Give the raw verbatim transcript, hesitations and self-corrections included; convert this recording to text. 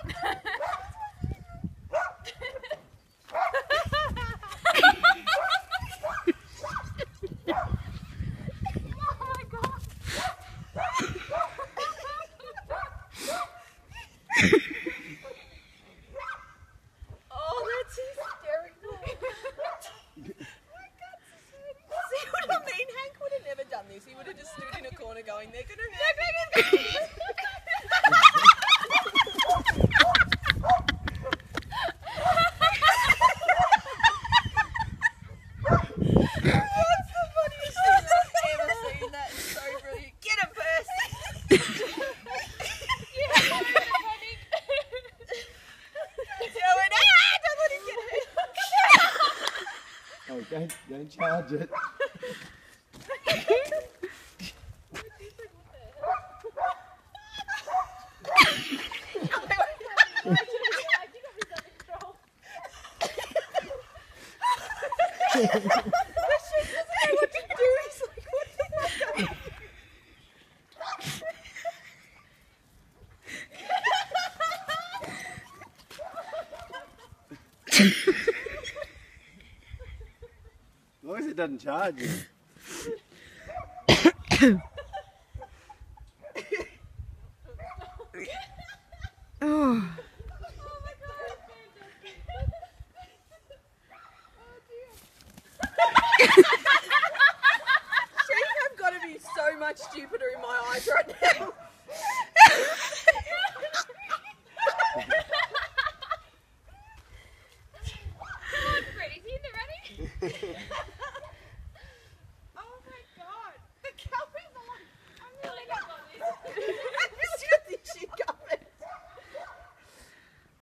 He would have just stood in a corner going, they're going to hurt me. That's the funniest thing I've ever seen. That is so brilliant. Get him, Percy! Yeah, I'm panic. Tell it, ah, don't let him get hurt. Oh, don't, don't charge it. That shit doesn't know what to do. He's like, what the As long as it doesn't charge you. Oh.